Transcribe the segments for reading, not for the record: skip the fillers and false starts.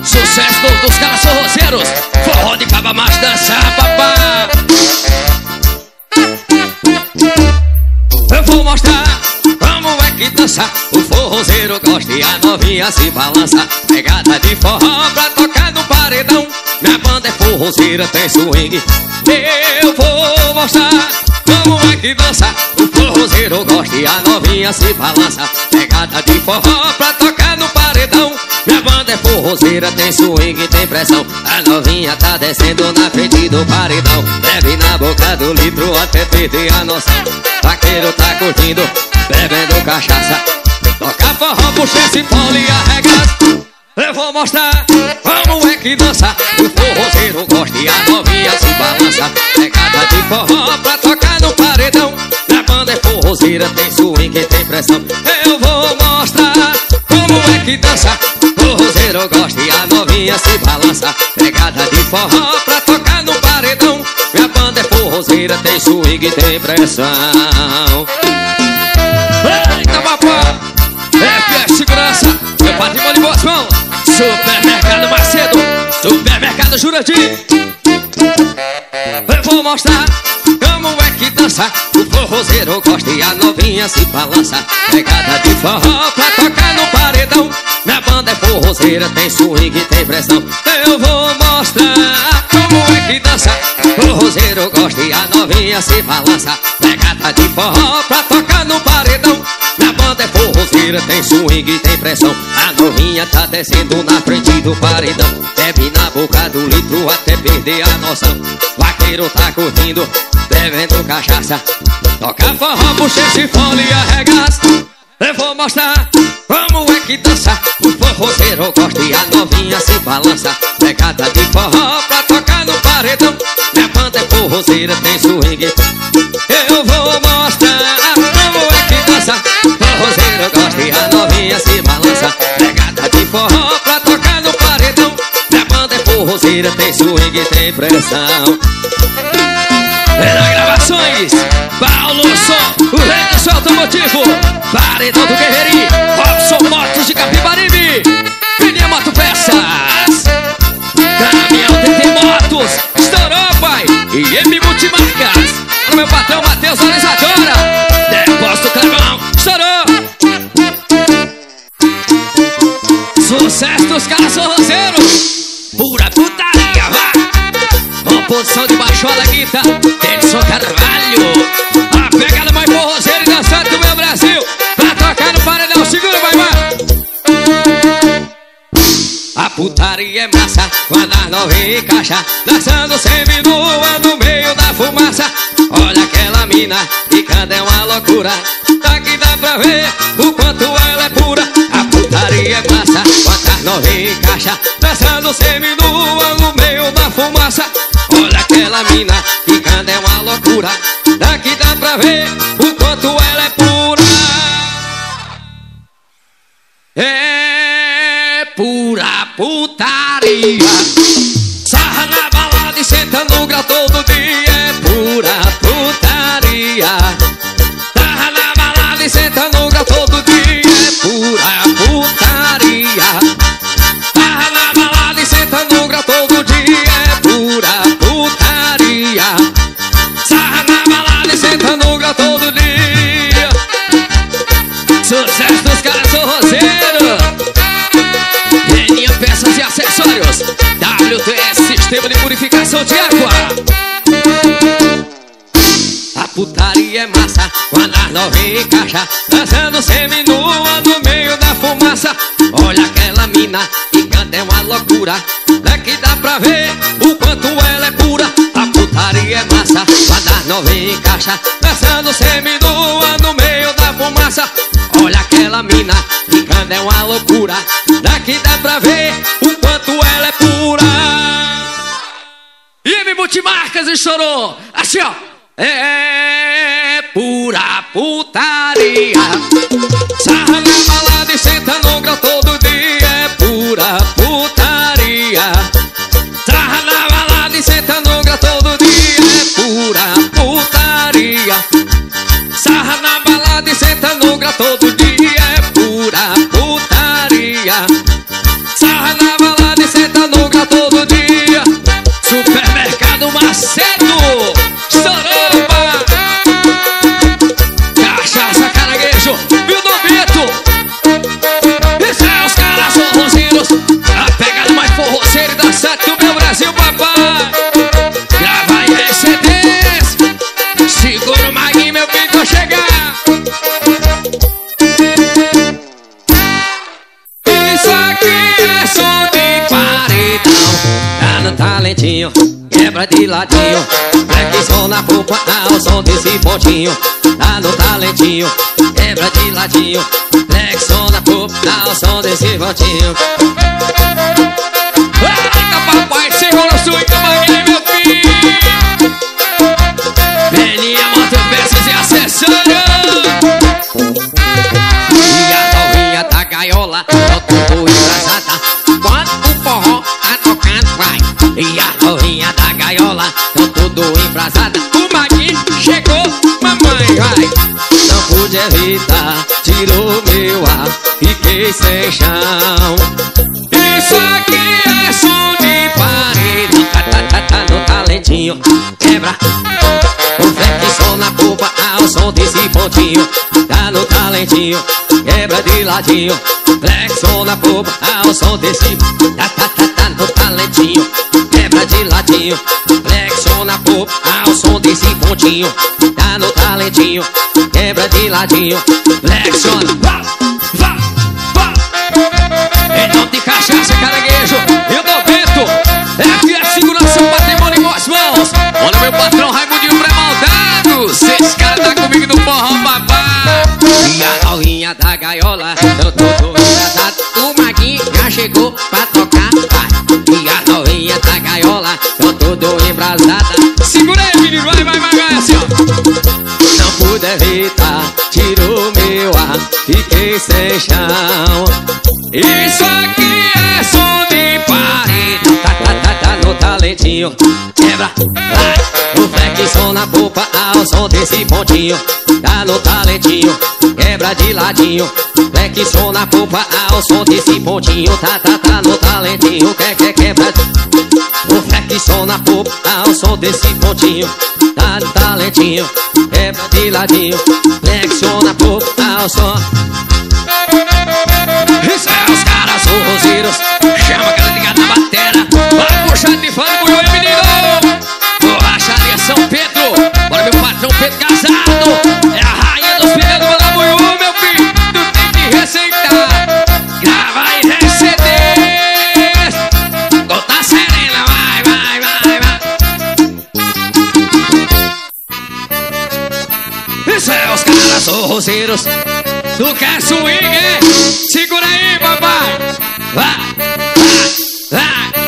Sucesso dos caras forrozeiros. Forró de caba macho dançar, papá. Eu vou mostrar como é que dança. O forrozeiro gosta e a novinha se balança. Pegada de forró pra tocar no paredão. Minha banda é forrozeira, tem swing. Eu vou mostrar como é que dança. O forrozeiro gosta e a novinha se balança. Pegada de forró pra tocar no paredão. Minha banda é forrozeira, tem swing, tem pressão. A novinha tá descendo na frente do paredão. Bebe na boca do litro até perder a noção. Vaqueiro tá curtindo, bebendo cachaça. Toca forró, puxa esse fole e arregaça. Eu vou mostrar como é que dança. O forrozeiro gosta e a novinha se balança. Pegada de forró pra tocar no paredão. Minha banda é forrozeira, tem swing, tem pressão. Eu vou mostrar como é que dança. O forrozeiro gosta e a novinha se balança. Pegada de forró pra tocar no paredão. Minha banda é forrozeira, tem swing, tem pressão. Eita, papai! FS Segurança, meu patrimônio de boas mãos. Supermercado Macedo, Supermercado Jurandir. Eu vou mostrar como é que dança. O forrozeiro gosta e a novinha se balança. Pegada de forró pra tocar no paredão. Minha banda é forrozeira, tem swing, tem pressão. Eu vou mostrar como é que dança. O forrozeiro gosta e a novinha se balança. Pegada de forró pra tocar no paredão. Minha banda é forrozeira, tem swing, tem pressão. A novinha tá descendo na frente do paredão. Bebe na boca do litro até perder a noção. Vaqueiro tá curtindo, bebendo cachaça. Toca forró, puxa esse fole e arregaça. Eu vou mostrar como é que dança. O forrozeiro gosta e a novinha se balança. Pegada de forró pra tocar no paredão. Minha banda é forrozeira, tem swing. Eu vou mostrar como é que dança. O forrozeiro gosta e a novinha se balança. Pegada de forró pra tocar no paredão. Minha banda é forrozeira, tem swing, tem pressão. Era Gravações, Paulo Som, o rei do seu automotivo. Paredão do Guerreirinho, Robson Motos de Capibaribe. Pininha Moto Peças, Caminhão TT Motos, estourou, pai. E M Multimarcas, o meu patrão Matheus Organizadora. Depósito Clebão, estourou. Sucesso dos caras forrozeiros. Pura putaria, vai. Composição de baixola, guita, Edson Carvalho. A pegada mais forrozeira e dançante do meu Brasil. Pra tocar no paredão, segura, vai, vai. A putaria é massa, quando a novinha encaixa, dançando seminua no meio da fumaça. Olha aquela mina, quicando é uma loucura. Daqui dá pra ver o quanto ela é pura. A putaria é massa, quando a novinha encaixa, dançando seminua no meio da fumaça. Olha aquela mina, quicando é uma loucura. Daqui dá pra ver o quanto ela é pura. É pura putaria. Sarra na balada e senta no grau todo dia. É pura putaria. Sarra na balada e senta no grau todo dia. É pura putaria. Sarra na balada e senta no grau todo dia. É pura putaria. Sarra na balada e senta no grau todo dia. Sucesso dos caras forrozeiros. Peninha Peças e Acessórios, WTS Sistema de Purificação de Água. A putaria é massa, quando a novinha encaixa, dançando seminua no meio da fumaça. Olha aquela mina, que canta é uma loucura. Daqui dá pra ver o quanto ela é pura. A putaria é massa, quando a novinha encaixa, dançando seminua no meio da fumaça. Olha aquela mina, que canta é uma loucura. Daqui dá pra ver o quanto ela é pura. E M Multimarcas estourou, assim ó. É pura putaria. Sarra na balada e senta no grau todo dia. É pura putaria. Sarra na balada e senta no grau todo dia. É pura putaria. Sarra na balada e senta no grau todo dia. É pura putaria. Sarra na balada e senta talentinho, quebra de ladinho. Flexão na polpa ao som desse pontinho. Tá no talentinho, quebra de ladinho. Flexão na polpa ao som desse pontinho. Eita papai, segura a sua mangueira, meu filho. Belinha, moto, peças e acessórios. E a novinha da gaiola, tô tudo engraçada. Quando o forró tá tocando, vai. E a novinha da gaiola, tô tudo embrasada. O Maguinho chegou, mamãe, vai. Não pude evitar, tirou meu ar, fiquei sem chão. Isso aqui é som de paredão. Tá no talentinho, quebra. O flexão na polpa ao som desse pontinho. Tá no talentinho, quebra de ladinho. Flexão na polpa ao som desse. Tá no talentinho, quebra de ladinho. Flexão na polpa ao som desse pontinho. Tá no talentinho, quebra de ladinho. Flexiona, vá, vá, vá. Em nome de cachaça, caranguejo e o Novento. FF Segurança, patrimônio em boas mãos. Olha meu patrão Raimundinho pré-maldado. Cês caras tá comigo no forró, babá. E a novinha da gaiola, eu tô engraçado. O Maguinho já chegou pra tocar, vai. E a novinha da gaiola, eu tô embrasada. Segura aí, menino, vai, assim, ó. Não pude evitar, tirou meu ar, fiquei sem chão. Isso aqui é som de paredão. Tá no talentinho, quebra, vai. O flexão na polpa ao som desse pontinho. Tá no talentinho, quebra de ladinho. Flexão na polpa ao som desse pontinho. Tá no talentinho, quebra. O flexão na polpa ao som desse pontinho. Tá no talentinho, quebra de ladinho. Flexão na polpa ao som. Isso é os caras forrozeiros. Chama a galera ligada na batera. Vai puxar de fã do Buiú, menino. Borracharia São Pedro. Bora meu patrão Pedro Casado. É a rainha dos pneus do Buiú, meu filho. Tu tem que receitar, grava e receber. Conta serena, vai. Isso é os caras forrozeiros. Tu quer swing, hein? Segura aí, papai. Vai.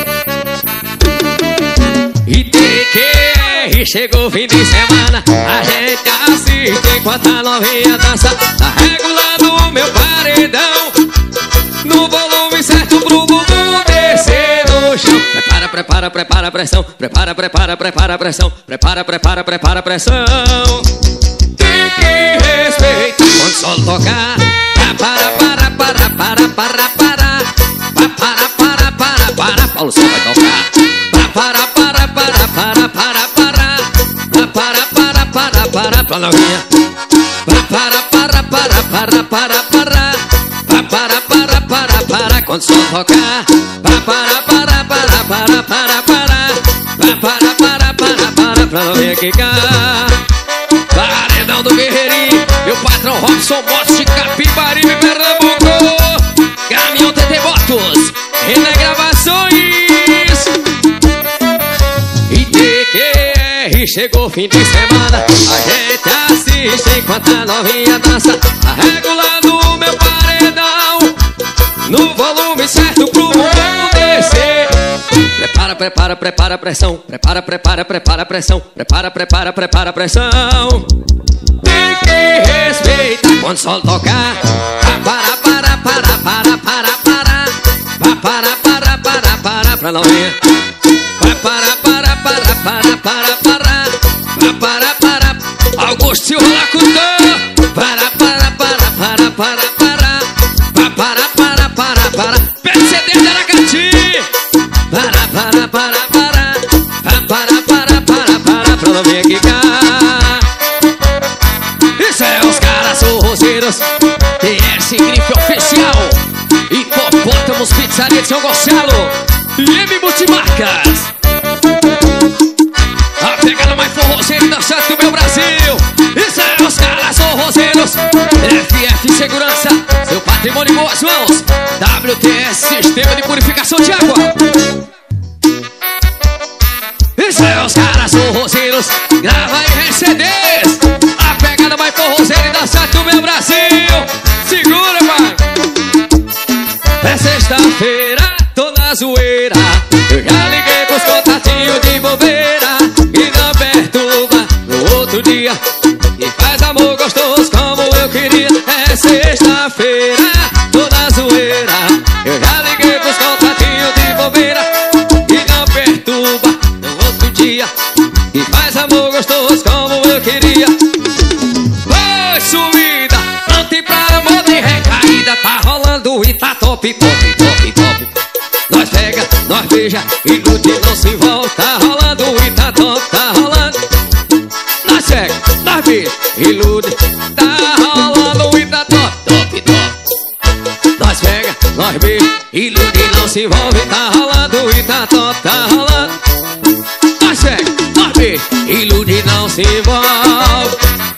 E TQR chegou o fim de semana. A gente assiste enquanto a novinha dança. Tá regulando o meu paredão no volume certo pro bumbum descer no chão. Prepara a pressão. Prepara a pressão. Prepara a pressão. Tem que respeitar quando o solo tocar. Para, Paulo só vai tocar. Pra novinha. Para, quando o solo tocar. Para, pra novinha quicar. Paredão do Guerreirinho, meu patrão Robson Motos de Capibaribe, Pernambuco. Caminhão TT Motos, René Gravações. E TQR chegou o fim de semana. A gente assiste enquanto a novinha dança. Tá regulando o meu paredão no volume certo pro mundo descer. Prepara a pressão. Prepara a pressão. Prepara a pressão. Tem que respeitar quando o solo tocar. Para, pra novinha. Para. Augusto Rolacutão. Para. PCD de Aracati. Para, pra novinha quicar. Isso é os caras forrozeiros. TS Grife Oficial. Hipopótamos Pizzaria de São Gonçalo. E M Multimarcas. A pegada mais forrozeira da dançante do meu Brasil. Isso é os caras forrozeiros. FF Segurança, seu patrimônio em boas mãos. WTS, Sistema de Purificação de Água. Isso é os caras forrozeiros, grava aí em CDs. A pegada vai forrozeira e dá certo no meu Brasil. Segura, pai. É sexta-feira, tô na zoeira. Eu já liguei pros contatinhos de bobeira. E não perturba no outro dia. E faz amor gostoso como eu queria. É sexta-feira, tô na zoeira. Eu já liguei pros contatinhos de bobeira. E não perturba no outro dia. E faz amor gostoso como eu queria. Oi, sumida, não tem pra amor nem recaída. Tá rolando e tá top, top, top, top. Nós pega, nós beija, ilude, não se volta. Tá rolando e tá top, tá rolando. Nós pega, nós beija, ilude. Tá rolando e tá top, top, top. Nós pega, nós beija, ilude, não se envolve. Tá rolando e tá top, tá rolando. Nós pega, nós beija, ilude, não se envolve.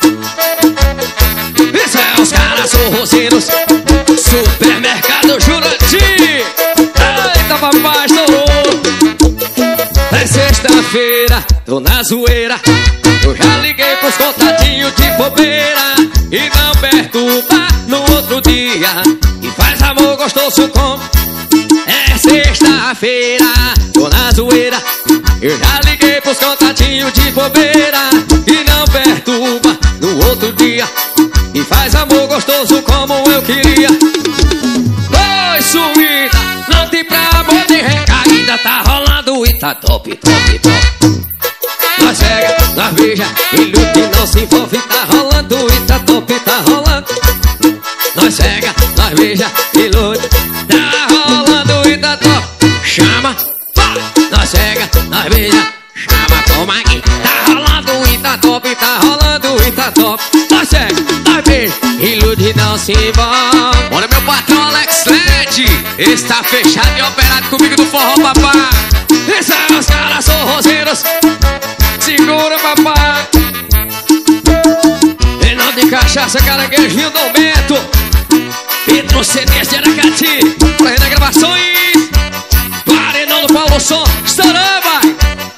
Isso é os caras forrozeiros. Supermercado Jurandir. Eita, papai, estourou. É sexta-feira, tô na zoeira. Eu já liguei pros contatinhos de bobeira. E não perturba no outro dia. E faz amor gostoso como. É sexta-feira, tô na zoeira. Eu já liguei pros contatinhos de bobeira. E não perturba no outro dia. E faz amor gostoso como eu queria. Oi, sumida, não tem pra amor nem recaída. Tá rolando e tá top, top, top. Nós pega, nós beija, ilude, não se envolve. Tá rolando e tá top, tá rolando. Nós pega, nós beija, ilude. Tá rolando e tá top. Chama, vai. Nós pega, nós beija, chama, toma aqui. Tá rolando e tá top, tá rolando e tá top. Nós pega, nós beija, ilude, não se envolve. Olha meu patrão Alex Led, está fechado e operado comigo do forró, papai. Esses são os caras forrozeiros. Segura, papai. Reinaldo de Cachaça, Caranguejinho, Dom Beto, Pedro CDs de Aracati, Reina Gravações, Paredão do Paulo Som. Estourou, vai.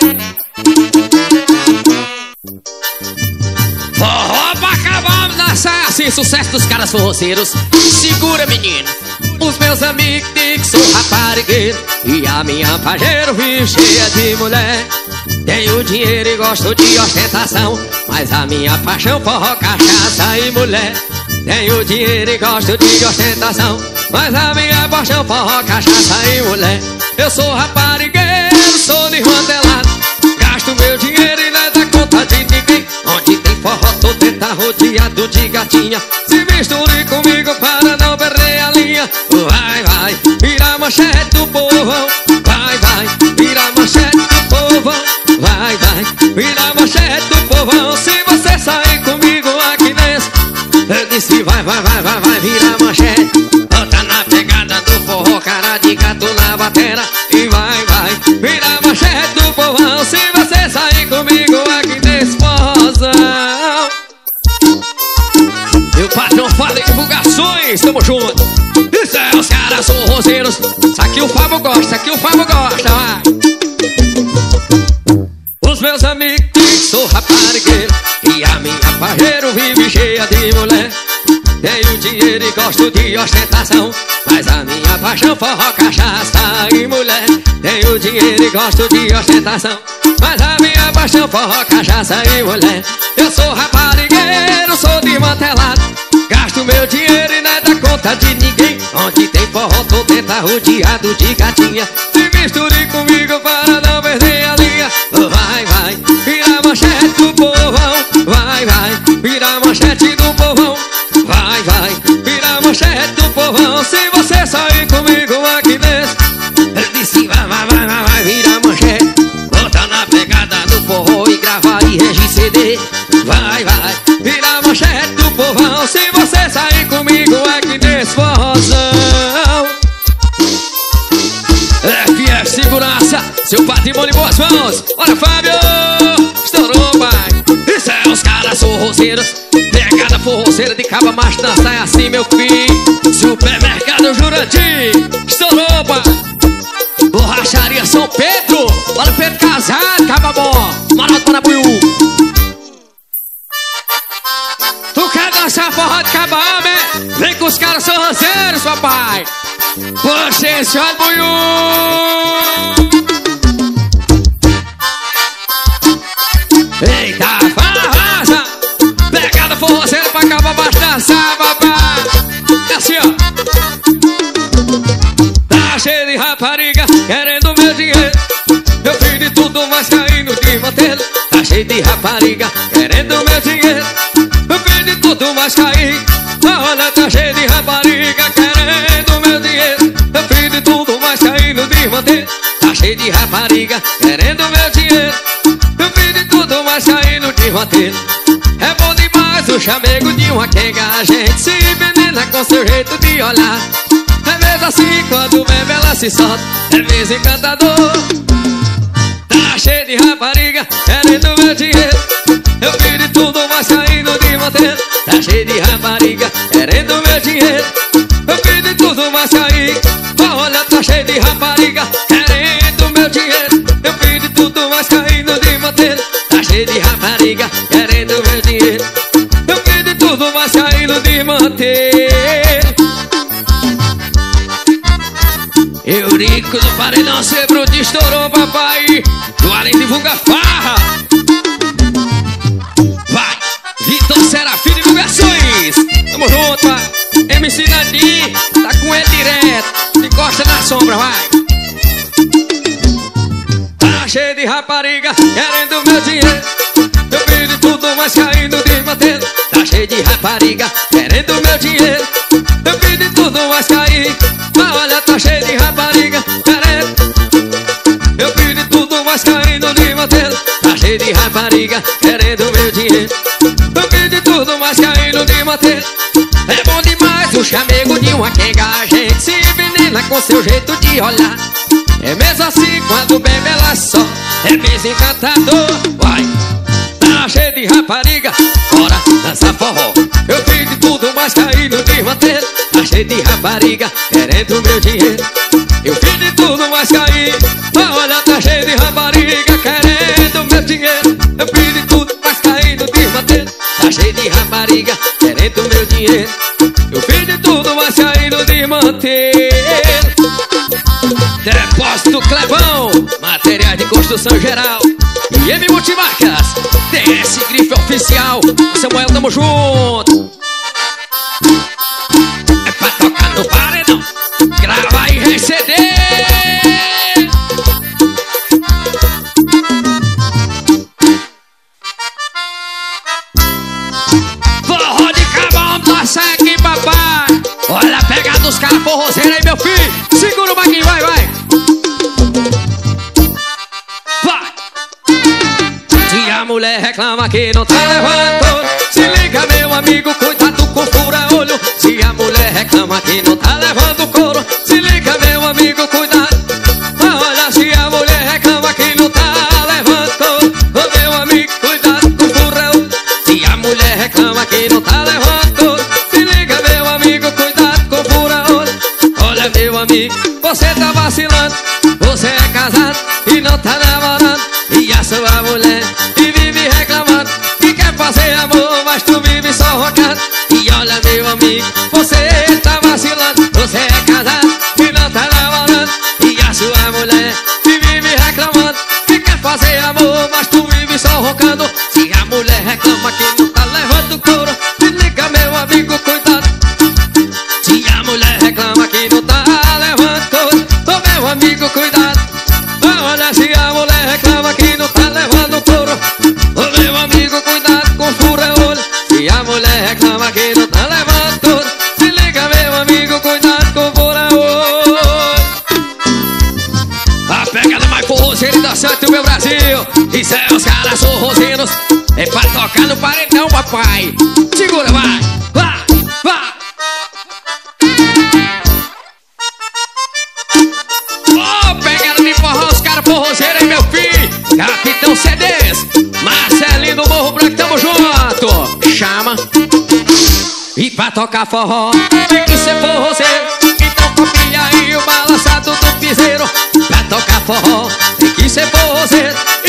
Forró pra acabar, dançar assim, sucesso dos caras forrozeiros. Segura, menino. Os meus amigos dizem que sou raparigueiro e a minha pajeiro vive cheia de mulher. Tenho dinheiro e gosto de ostentação, mas a minha paixão forró, cachaça e mulher. Tenho dinheiro e gosto de ostentação, mas a minha paixão forró, cachaça e mulher. Eu sou raparigueiro, sou de rodelado. Gasto meu dinheiro e não dá conta de ninguém. Onde tem forró tô tenta rodeado de gatinha. Se misture comigo para não perder a linha. Vai, vai, vira a manchete do povão. Vai, vai, vira a manchete do povão. Vai, vai, vira a manchete do povão. Se você sair comigo aqui nesse, eu disse vai, vai, vai, vai, vai, vira a manchete. Bota na pegada do forró, cara de gato na batera. E vai, vai, vira a manchete do povão. Se você sair comigo aqui nesse forrozão. Meu patrão fala em divulgações, tamo junto. Isso é os caras forrozeiros. Isso aqui o Fábio gosta, isso aqui o Fábio gosta, vai. Os meus amigos sou raparigueiro e a minha pajeiro vive cheia de mulher. Tenho dinheiro e gosto de ostentação, mas a minha paixão forró, cachaça e mulher. Tenho dinheiro e gosto de ostentação, mas a minha paixão forró, cachaça e mulher. Eu sou raparigueiro, sou desmantelado. Gasto meu dinheiro e não dá conta de ninguém. Onde tem forró tô tenta rodeado de gatinha. Se misture comigo para não perder a linha. Vai, vai, vira a manchete do povão. Vai, vai, vira a manchete do povão. Vai, vai, vira a manchete do povão. Se você sair comigo aqui nesse, eu disse vai, vai, vai, vai, vai, vira a manchete. Bota na pegada do forró e grava e regi CD. Vai, vai, vira a manchete do povão. Se você sair comigo aqui nesse forrozão. FF Segurança, seu patrimônio em boas mãos. Bora, Fábio! Estourou, pai. Isso é os caras forrozeiros. Pegada forrozeira de caba macho, dança é assim, meu filho. Supermercado Jurandir. Estourou, pai. Borracharia São Pedro. Bora, Pedro Casal. pesado, caba bom. Maroto para Buiú. Tu quer dançar forró de caba homem? Vem com os caras sorroseiros, papai. Puxa esse olho, Buiú. Eita, farraça. Pegada forrozeira pra acabar baixo dançar, papai. É assim, ó. Tá cheio de rapariga querendo meu dinheiro. Eu fiz de tudo, mas caí no desmantelo. Tá cheio de rapariga querendo meu dinheiro. Eu fiz de tudo, mas caí. Olha, tá cheio de rapariga querendo meu dinheiro. Eu fiz de tudo, mas caí no desmantelo. Tá cheio de rapariga querendo meu dinheiro. Eu fiz de tudo, mas caí no desmantelo. É bom demais o chamego de uma quenga. A gente se envenena com seu jeito de olhar. É mesmo assim quando bebe ela se solta. É mesmo encantador. Tá cheio de rapariga querendo meu dinheiro. Eu fiz de tudo, mas caí no desmantelo. Tá cheio de rapariga querendo meu dinheiro. Eu fiz de tudo, mas caí. Olha, tá cheio de rapariga querendo meu dinheiro. Eu fiz de tudo, mas caí no desmantelo. Tá cheio de rapariga querendo meu dinheiro. Eu fiz de tudo, mas caí no desmantelo. Eurico do paredão, cê bruto, estourou, papai. Do além divulga farra. Vai, Vitor Serafim Divulgações. Tamo junto, vai. MC Nandinho, tá com ele direto. Encosta na sombra, vai. Tá cheio de rapariga querendo meu dinheiro. Eu fiz de tudo, mas caí no desmantelo. Tá cheio de rapariga querendo meu dinheiro. Eu fiz de tudo, mas caí. Olha, tá cheio de rapariga querendo. Eu fiz de tudo, mas caí no desmantelo. Tá cheio de rapariga querendo meu dinheiro. Eu fiz de tudo, mas caí no desmantelo. É bom demais o chamego de uma quenga. A gente se envenena com seu jeito de olhar. É mesmo assim quando bebe ela só. É mesmo encantador. Vai, tá cheio de rapariga, bora dançar forró. Eu fiz de tudo, mas caí no desmantelo. Tá cheio de rapariga querendo meu dinheiro. Eu fiz de tudo, mas caí. Olha, tá cheio de rapariga querendo meu dinheiro. Eu fiz de tudo, mas caí no desmantelo. Tá cheio de rapariga querendo meu dinheiro. Eu fiz de tudo, mas caí no desmantelo. Depósito Clebão, materiais de construção geral. E M Multimarcas, TS Grife Oficial. Samuel, tamo junto. É pra tocar no paredão, grava e receber. Forró de cabão, dança aqui, papai. Olha a pegada dos caras forrozeiros aí, meu filho. Segura o baguinho, vai, vai. Se a mulher reclama que não tá levando, se liga, meu amigo, cuidado com fura-olho. Se a mulher reclama que não tá levando couro, se liga, meu amigo, cuidado. Olha, se a mulher reclama que não tá levando couro, ô meu amigo, cuidado com fura-olho. Se a mulher reclama que não tá levando couro, se liga, meu amigo, cuidado com fura-olho. Olha, meu amigo, você tá vacilando. Você é casado e não tá namorando. E a sua mulher e vive reclamando que quer fazer amor, mas tu vive só roncando. E olha, meu amigo, você tá vacilando. Você é casado e não tá namorando. E a sua mulher e vive reclamando que quer fazer amor, mas tu vive só roncando. Se a mulher reclama que não tá levando couro, se liga, meu amigo, cuidado. Se a mulher reclama que não tá levando couro, ô meu amigo, cuidado. Olha, se a mulher reclama que não tá levando couro, ô meu amigo, cuidado com fura-olho. Se a mulher reclama que não tá levando couro, se liga, meu amigo, cuidado com fura-olho. A pegada mais forrozeira e dançante do meu Brasil. Isso é os caras sorrozeiros. É pra tocar no paredão, papai. Segura, vai, vai, vai. Pegada de forró, os caras forrozeiros aí, meu filho. Capitão CDs, Marcelinho do Morro Branco, tamo junto. Chama. E pra tocar forró tem que ser forrozeiro. Então copia aí o balançado do piseiro. Pra tocar forró tem que ser forrozeiro.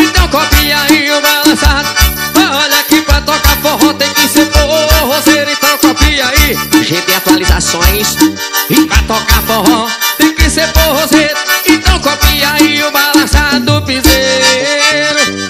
tem que ser forrozeiro. Então copia aí o balançado do piseiro.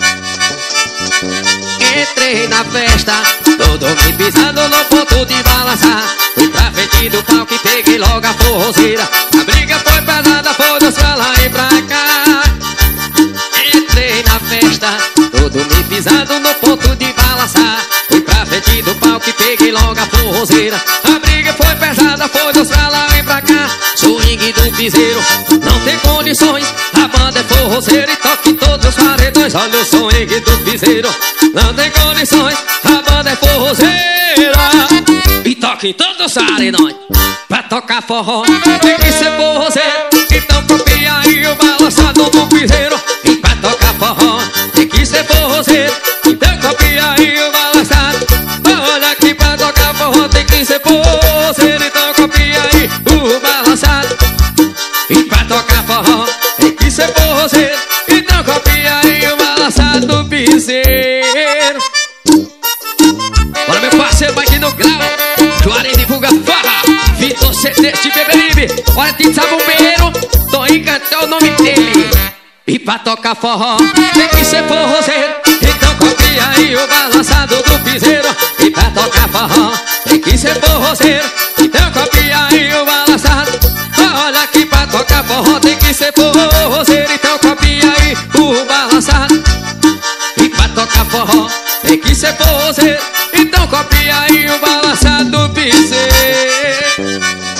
Entrei na festa, todo me pisando no ponto de balançar. Fui pra frente do palco e peguei logo a forrozeira. A briga foi pesada, foda-se pra lá e pra cá. Entrei na festa, todo me pisando no ponto de balançar. Fui pra frente do palco e peguei logo a forrozeira. A briga foi pesada, foda-se pra lá e pra cá. Swing do piseiro, não tem condições. A banda é forrozeira e toca em todos os paredões. Olha o swing do piseiro, não tem condições. A banda é forrozeira e toca em todos os paredões. Pra tocar forró tem que ser forrozeiro. Então copia aí o balançado do piseiro. E pra tocar forró tem que ser forrozeiro. Então copia aí o balançado. Olha aqui, pra tocar forró tem que ser forrozeiro. Então copia aí o balançado. E pra tocar forró tem que ser forrozeiro. Então copia aí o balançado do piseiro. Bora meu parceiro Mike no grau, Juarez divulga farra, Vitor CT de Beberibe. Olha tem sabumbeiro, tô encantando o nome dele. E pra tocar forró tem que ser forrozeiro. Então copia aí o balançado do piseiro. E pra tocar forró tem que ser forrozeiro. Então copia aí o balançado. Olha aqui, pra tocar forró tem que ser forrozeiro. Então copia aí o balançado. E pra tocar forró tem que ser forrozeiro. Então copia aí o balançado do piseiro.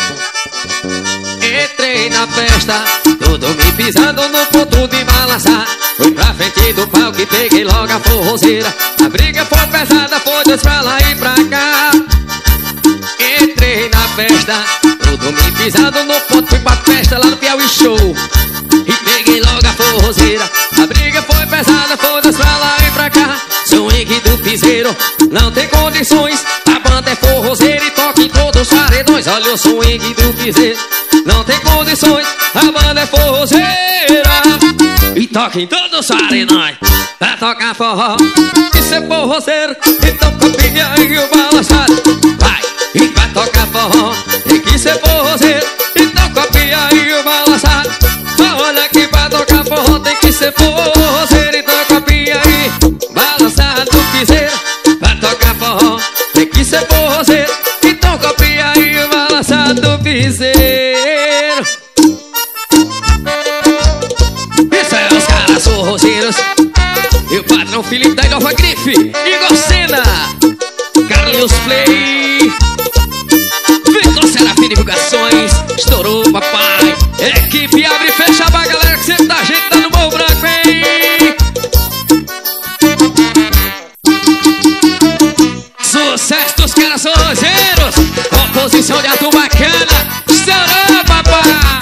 Entrei na festa, todo me pisando no ponto de balançar. Fui pra frente do palco e peguei logo a forrozeira. A briga foi pesada, foi pra lá e pra cá. Entrei na festa, todo me pisando no ponto. Fui pra festa lá no Piauí Show e peguei logo a forrozeira. A briga foi pesada, foi pra lá e pra cá. Swing do piseiro, não tem condições. A banda é forrozeira e toca em todos os paredões. Olha o swing do piseiro, não tem condições. A banda é forrozeira e toca em todos os paredões. Pra tocar forró, isso é forrozeiro. Então copia aí o balançado. Vai! E pra tocar forró tem que ser forrozeiro. Então copia aí o balançado. Olha aqui, pra tocar forró tem que ser forrozeiro. Então copia aí balançado do piseiro. Pra tocar forró tem que ser forrozeiro. Então copia aí o balançado do piseiro. Isso é os caras forrozeiros. E o patrão Felipe da Nova Grife, Igor Sena, Carlinhos Play, Vitor Serafim Divulgações, estourou papai. Equipe abre e fecha pra galera que sempre dá gente, tá no Morro Branco, hein? Sucesso dos caras forrozeiros, composição de ato bacana, estourou papai.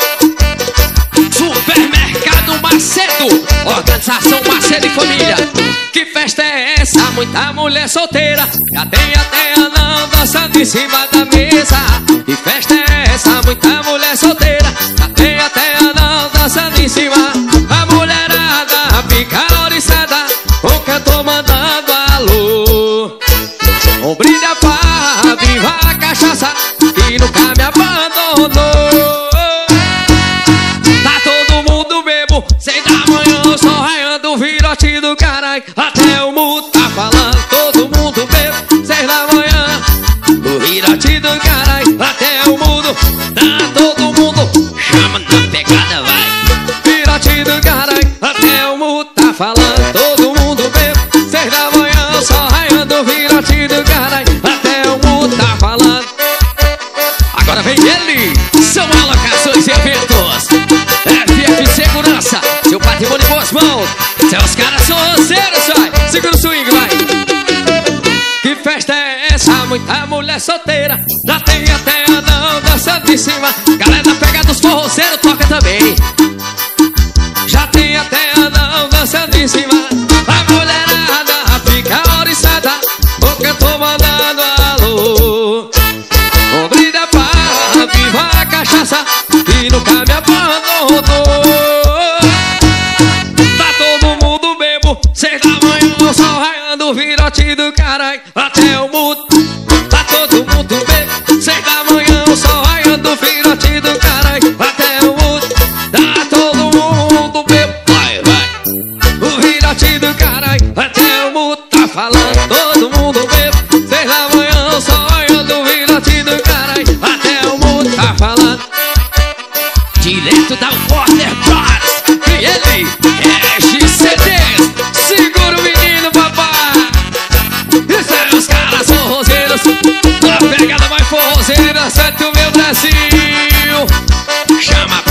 Supermercado Macedo, organização Macedo e Família. Que festa é essa? Muita mulher solteira, já tem até anão dançando em cima da mesa. Que festa é essa? Muita mulher solteira, já tem até anão dançando em cima. A mulherada fica oriçada, o cantor mandando alô. Um brinde a farra, viva a cachaça, que nunca me abandonou. Tá todo mundo bebo, 6 da manhã, só raiando, virote do caralho. Até o mundo tá falando, todo mundo bebo, 6 da manhã, o virote do caralho. Até o mundo, tá todo mundo, chama na pegada, vai. Virote do caralho, até o mundo tá falando, todo mundo bebo, 6 da manhã, só raiando, virote do caralho. Até o mundo tá falando. Agora vem ele, são alocações e eventos, FF Segurança, seu patrimônio em boas mãos. Seus caras são roceiros, sai, segura o swing, vai. Que festa é essa? Muita mulher solteira, já tem até anão dançando em cima. Galera pega dos forrozeiros, toca também. Já tem até anão dançando em cima. A mulherada fica oriçada, o cantor mandando alô. Um brinde a farra, viva a cachaça, que nunca me abandonou. Tá todo mundo bebo, 6 da manhã, só raiando, virote do caralho. Até o mundo, tá todo mundo bebo, 6 da manhã, só raiando, virote do caralho. Até direto da Warner Bros. E ele é XCD. Segura o menino, papai. Isso é os caras forrozeiros. A pegada mais forrozeira, sente o meu Brasil. Chama